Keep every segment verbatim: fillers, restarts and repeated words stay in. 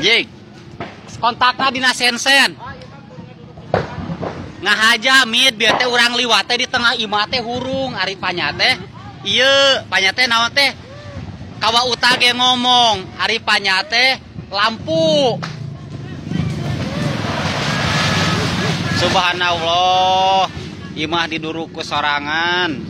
Jik. Kontakna dina sensen. Ngahaja mid biar teh urang liwat teh di tengah imah teh hurung ari panyate. Ieu, panyate naon teh? Kawa utage ngomong, ari panyate lampu. Subhanallah, imah diduruku sorangan.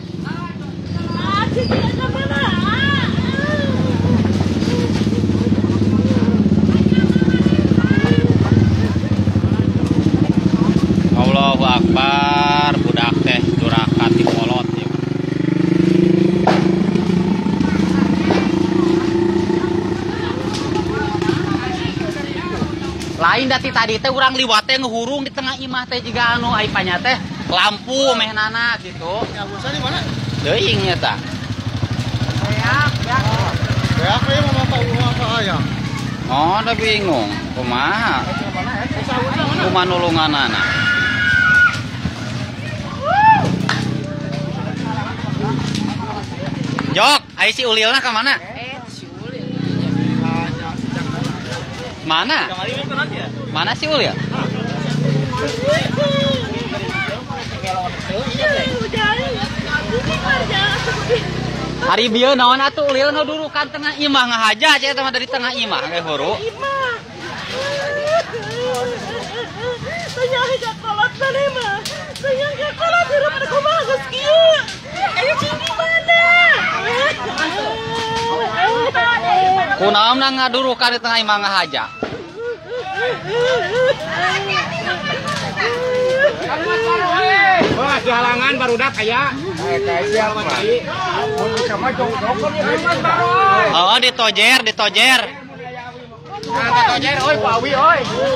Allahu Akbar, budak teh durakat di kolot ya. Lain dati tadi teh urang liwat teh ngehurung di tengah imah teh juga anu ai panya teh lampu mehnana gitu. Ya busa di mana? Teuing nya tah. Beak, beak. Beak we mah apa apa aya. Oh, da bingung. Kumaha? Kumaha nulunganana? Jok, ai si Ulilna ka mana? Eh, si Ulil. Mana? Mana si Ulil? Hari bieu naon atuh Ulil ngadurukan tengah imah ngahaja cenah teh dari tengah imah ge huru. Tanya aja kolot tadi mah. Tanya ke kolot di rumah kumaha geus kieu. Ayo cing mana? Kunaon na ngadurukan di tengah imah ngahaja? Wah, di halangan barudak aya. Kayak siapa? Mun sama jongkok Oh, ditojer, ditojer. Nah, tojer oi, Pak Awi oi.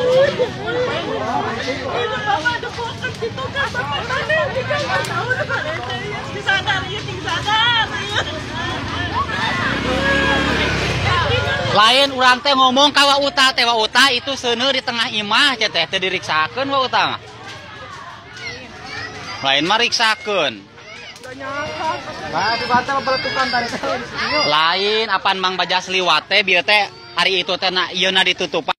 Itu bapak depokan situ kan bapak tadi kita enggak tahu depan di sadar ieu ting sadar. Lain urang teh ngomong ka wa uta teh wa uta itu seuneu di tengah imah teh teh diriksakeun wa uta mah. Lain mah riksakeun. Nah, di bantal beletukan tadi. Lain apan Mang Bajas liwat teh bieu teh hari itu teh na ieu na ditutupan